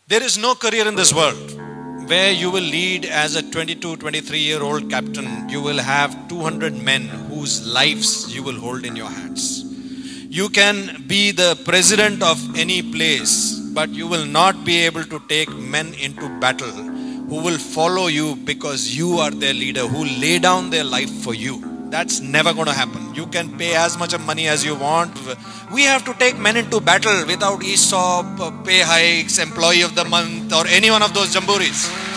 There is no career in this world where you will lead as a 22, 23-year-old captain. You will have 200 men whose lives you will hold in your hands. You can be the president of any place, but you will not be able to take men into battle who will follow you because you are their leader, who lay down their life for you. That's never going to happen. You can pay as much of money as you want. We have to take men into battle without ESOP, pay hikes, employee of the month, or any one of those jamborees.